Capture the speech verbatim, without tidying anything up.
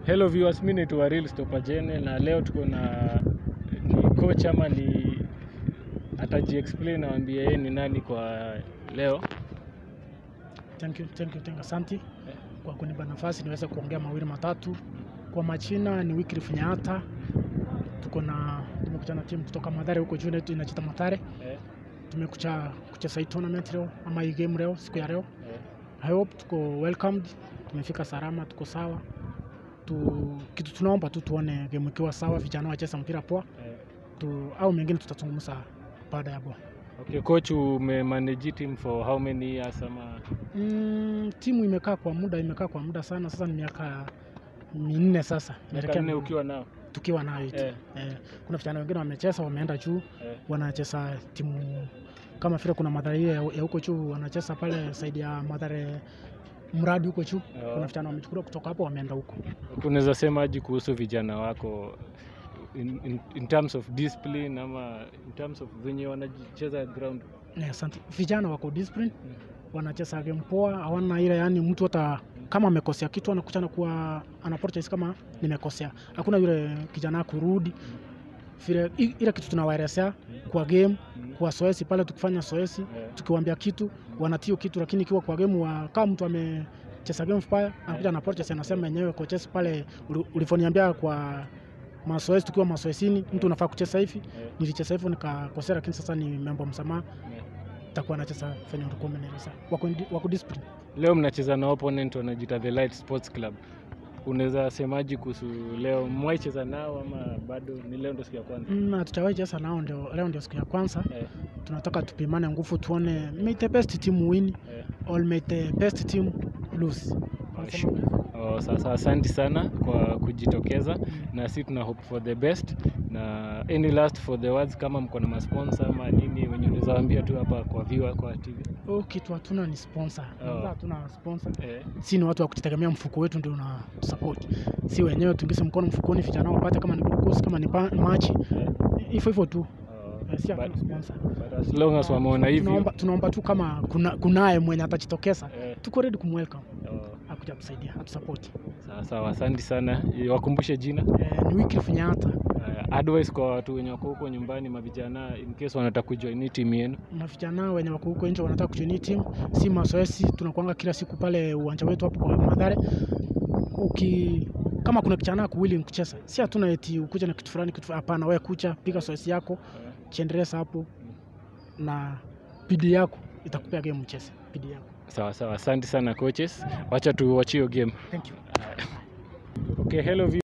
Hello viewers, mimi naitwa REAL STOPAGENE na leo tuko na ni coach ama ni ataji explain na waambie yeye ni nani kwa leo. Thank you, thank you, thank you. Asante kwa kunipa nafasi niweze kuongea mawili matatu. Kwa majina ni Wycliffe Nyata. Tuko na tumekuja na timu kutoka Mathare huko juu yetu inajiita mathare. Eh. Tumekuja kucheza hii tournament leo ama hii game leo siku ya leo. Eh. I hope tuko welcomed. Tumefika salama, tuko sawa. Tu kitu tunaomba tu tuone game ikiwa sawa, vijana wacheza mpira poa. Eh. Tu au mengine tutazungumza baada ya hapo. Okay, coach, ume manage team for how many years ama? Mm, timu imekaa kwa muda, imekaa kwa muda sana. Sasa ni miaka minne sasa. Miaka minne ukiwa nao? Tukiwa nayo hiyo. Eh. Eh, kuna vijana wengine wamecheza, wameenda juu. Eh. Wanacheza timu kama vile kuna Mathare ya huko juu wanacheza pale side ya Mathare mradi huko juu. Oh. Kuna vijana wamechukua kutoka hapo wameenda huko. Unaweza sema aje kuhusu vijana wako in, in, in terms of discipline ama in terms of venye wanacheza ground? Yeah, asante. Vijana wako discipline. Hmm. Wanacheza game poa, hawana ile yani mtu hata kama amekosea kitu anakuchana kwa anaportalize kama nimekosea. Hakuna yule kijana kurudi. Vile ile kitu tunawaelezea kwa game, kwa zoezi pale tukifanya zoezi, tukiwaambia kitu, wanatio kitu, lakini ikiwa kwa game wa kama mtu amecheza game vibaya, anakuja anaportalize anasema yenyewe coaches pale ulifoniambia kwa mazoezi tukiwa mazoezini mtu unafaa kucheza hivi, nilicheza hivyo nikakosea, lakini sasa ni mambo msamaha. Takuwa anacheza fanya recommendation wako wako discipline. Leo mnacheza na opponent wanajiita The Light Sports Club. Unaweza semaje kuhusu leo, mwaicheza nao ama bado ni leo ndio siku ya kwanza? Mm, tutawahi cheza nao ndio leo ndio siku ya kwanza. Eh. Tunataka tupimane nguvu tuone may the best team win. Eh. Or may the best team lose. Oh, sasa asante sana kwa kujitokeza. Mm. Na sisi tuna hope for the best. Na any last for the words kama mko na sponsor ama nini wenye unaweza waambia tu hapa kwa viewer kwa T V? Oh, kitu hatuna ni sponsor. Oh. Hatuna sponsor. Eh. Si ni watu wa kujitegemea, mfuko wetu ndio una support. Si wenyewe tuingize mkono mfukoni vijana wapate kama ni glucose kama ni maji. Hivyo hivyo tu. Si hatuna sponsor. But as long as wameona hivi tunaomba tunaomba tu kama kuna kunaye mwenye atajitokeza. Eh. Tuko ready kumwelcome. Oh. Akuja kusaidia, atusupport. Sawa sawa, asante sana. Wakumbushe jina. Eh, ni Wycliffe Nyata. Uh, advice kwa watu wenye wako huko nyumbani, mavijana in case wanataka kujoin team yenu. Mavijana wenye wako huko nje wanataka kujoin team, si mazoezi tunakuanga kila siku pale uwanja wetu hapo kwa Mathare. Uki kama kuna kijana willing kucheza, si hatuna eti ukuja na kitu fulani kitu, hapana, wewe kucha piga zoezi yako, chendeleza hapo na bidii yako itakupea game mcheze bidii yako. Sawa sawa, asante sana coaches. Wacha tu watch your game. Thank you. Okay, hello